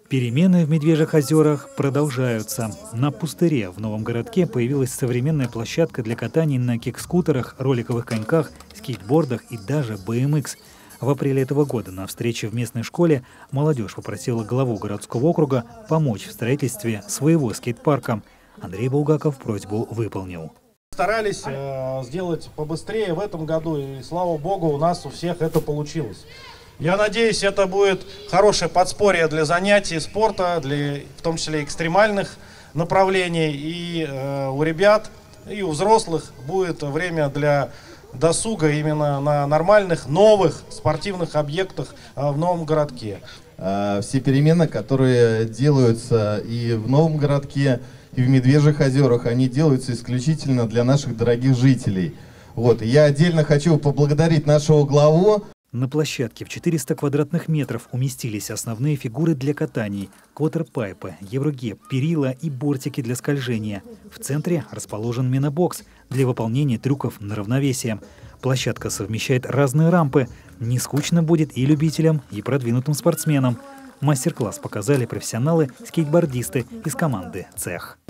Перемены в Медвежьих озерах продолжаются. На пустыре в Новом городке появилась современная площадка для катаний на кик-скутерах, роликовых коньках, скейтбордах и даже BMX. В апреле этого года на встрече в местной школе молодежь попросила главу городского округа помочь в строительстве своего скейт-парка. Андрей Булгаков просьбу выполнил. Старались сделать побыстрее в этом году, и слава богу, у нас у всех это получилось. Я надеюсь, это будет хорошее подспорье для занятий спорта, в том числе экстремальных направлений. И у ребят, и у взрослых будет время для досуга именно на нормальных, новых спортивных объектах в Новом городке. Все перемены, которые делаются и в Новом городке, и в Медвежьих озерах, они делаются исключительно для наших дорогих жителей. Вот. И я отдельно хочу поблагодарить нашего главу. На площадке в 400 квадратных метров уместились основные фигуры для катаний, квотерпайпы, еврогеп, перила и бортики для скольжения. В центре расположен минобокс для выполнения трюков на равновесие. Площадка совмещает разные рампы. Не скучно будет и любителям, и продвинутым спортсменам. Мастер-класс показали профессионалы-скейтбордисты из команды «Цех».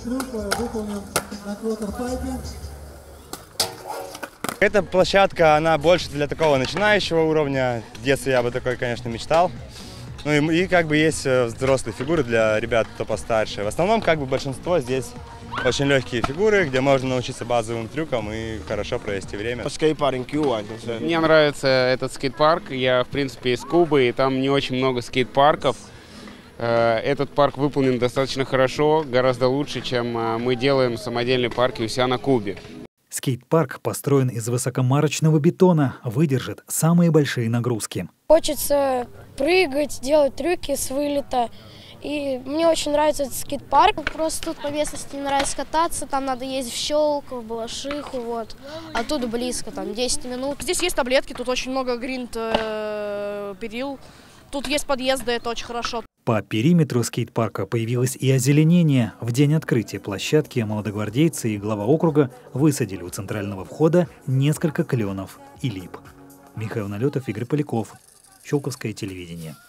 Эта площадка, она больше для такого начинающего уровня. В детстве я бы такой, конечно, мечтал. Ну и как бы есть взрослые фигуры для ребят, кто постарше. В основном, как бы большинство здесь очень легкие фигуры, где можно научиться базовым трюкам и хорошо провести время. Мне нравится этот скейт-парк. Я, в принципе, из Кубы, и там не очень много скейт-парков. Этот парк выполнен достаточно хорошо, гораздо лучше, чем мы делаем самодельные парки у себя на Кубе. Скейт-парк построен из высокомарочного бетона, выдержит самые большие нагрузки. Хочется прыгать, делать трюки с вылета. И мне очень нравится этот скейт-парк. Просто тут по местности не нравится кататься, там надо ездить в Щелково, в Балашиху, вот. А тут близко, там 10 минут. Здесь есть таблетки, тут очень много перил. Тут есть подъезды, это очень хорошо. По периметру скейт-парка появилось и озеленение. В день открытия площадки молодогвардейцы и глава округа высадили у центрального входа несколько кленов и лип. Михаил Налетов, Игорь Поляков. Щелковское телевидение.